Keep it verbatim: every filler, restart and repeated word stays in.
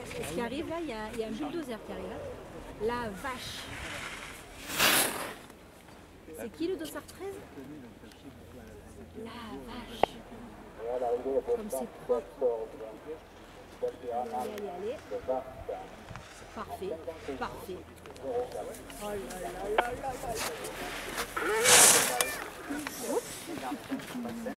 Ce qui arrive là, il y, a, il y a un bulldozer qui arrive là. La vache. C'est qui le dossard treize? La vache. Comme c'est propre. Allez, allez, allez. Parfait, parfait. Oh là là là là là là.